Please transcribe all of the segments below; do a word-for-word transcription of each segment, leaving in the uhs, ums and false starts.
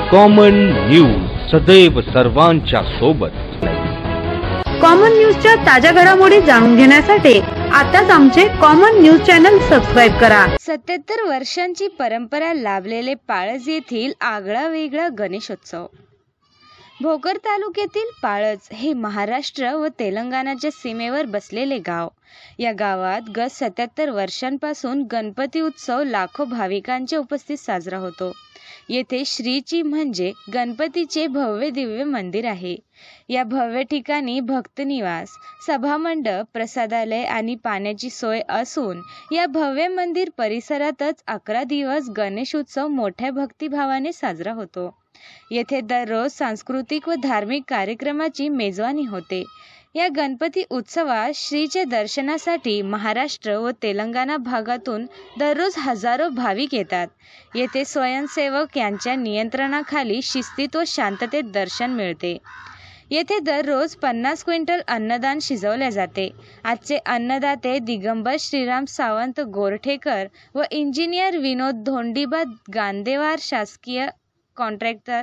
Common news सदैव सर्वांच्या सोबत। कॉमन न्यूजच्या ताज्या घडामोडी जाणून घेण्यासाठी आताच आमचे कॉमन न्यूज चॅनल सबस्क्राइब करा। सत्याहत्तर वर्षांची परंपरा लाभलेले पाळज येथील आगळा वेगळा गणेशोत्सव। भोकर तालुक्यातील पाळज हे महाराष्ट्र व तेलंगणाच्या सीमेवर बसलेले गाव। या गावात गत सत्याहत्तर वर्षांपासून गणपती उत्सव लाखो भाविकांच्या उपस्थितीत साजरा होतो। येथे श्रीची म्हणजे गणपतीचे भव्य दिव्य मंदिर आहे। या भव्य ठिकाणी भक्त निवास, सभामंडप, प्रसादालय आणि पाण्याची सोय असून या भव्य मंदिर परिसरातच अकरा दिवस गणेश उत्सव मोठ्या भक्तिभावाने साजरा होतो। येथे दररोज सांस्कृतिक व धार्मिक कार्यक्रमाची मेजवानी होते। या गणपती उत्सवात श्रीचे दर्शनासाठी महाराष्ट्र व तेलंगणा भागातून दररोज हजारो भाविक येतात। येथे स्वयंसेवक यांच्या नियंत्रणाखाली शिस्तीत व शांततेत दर्शन मिळते। येथे दररोज पन्नास क्विंटल अन्नदान शिजवले जाते। आजचे अन्नदाते दिगंबर श्रीराम सावंत गोरठेकर व इंजिनियर विनोद धोंडीबा गांदेवार शासकीय कॉन्ट्रॅक्टर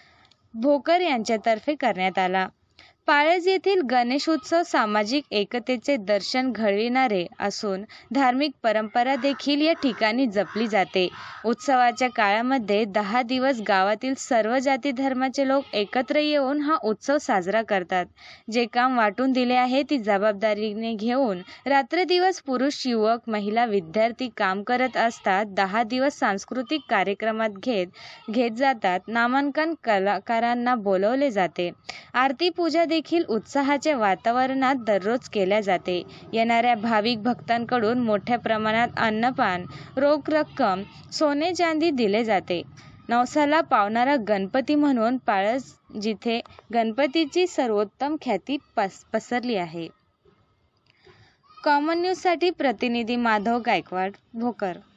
भोकर यांच्यातर्फे करण्यात आला। पाळज येथील गणेश उत्सव सामाजिक एकतेचे दर्शन घडविणारे असून धार्मिक परंपरा देखील या ठिकाणी जपली जाते। उत्सवाच्या काळामध्ये दहा दिवस गावातील सर्व जाती धर्माचे लोक एकत्र येऊन हा उत्सव साजरा करतात। जे काम वाटून दिले आहे ती जबाबदारीने घेऊन रात्रदिवस पुरुष, युवक, महिला, विद्यार्थी काम करत असतात। दहा दिवस सांस्कृतिक कार्यक्रमात घेत घेत जातात। नामांकन कलाकारांना बोलवले जाते। आरती पूजा देखील उत्साहाच्या वातावरणात दररोज केल्या जाते। येणाऱ्या भाविक भक्तांकडून मोठ्या प्रमाणात अन्नपान, रोख रक्कम, सोने चांदी दिले जाते। नवसाला पावणारा गणपती म्हणून पाळज जिथे गणपतीची सर्वोत्तम ख्याती पस पसरली आहे। कॉमन न्यूज साठी प्रतिनिधी माधव गायकवाड, भोकर।